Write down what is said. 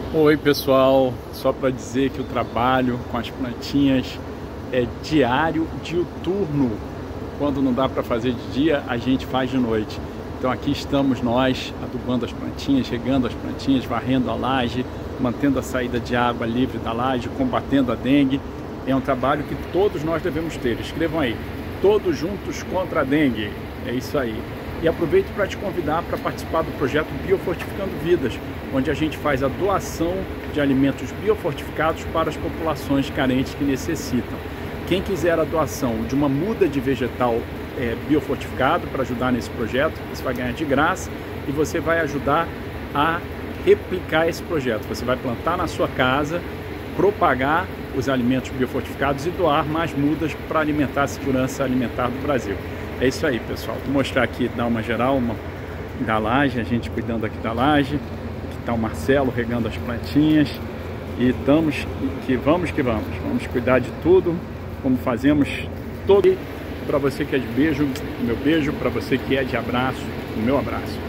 Oi pessoal, só para dizer que o trabalho com as plantinhas é diário, diuturno. Quando não dá para fazer de dia, a gente faz de noite. Então aqui estamos nós adubando as plantinhas, regando as plantinhas, varrendo a laje, mantendo a saída de água livre da laje, combatendo a dengue. É um trabalho que todos nós devemos ter. Escrevam aí, todos juntos contra a dengue. É isso aí. E aproveito para te convidar para participar do projeto Biofortificando Vidas, onde a gente faz a doação de alimentos biofortificados para as populações carentes que necessitam. Quem quiser a doação de uma muda de vegetal biofortificado para ajudar nesse projeto, você vai ganhar de graça e você vai ajudar a replicar esse projeto. Você vai plantar na sua casa, propagar os alimentos biofortificados e doar mais mudas para alimentar a segurança alimentar do Brasil. É isso aí, pessoal. Vou mostrar aqui, dar uma geral da laje, a gente cuidando aqui da laje. Aqui está o Marcelo regando as plantinhas. E vamos que vamos. Vamos cuidar de tudo, como fazemos todo. Para você que é de beijo, meu beijo. Para você que é de abraço, o meu abraço.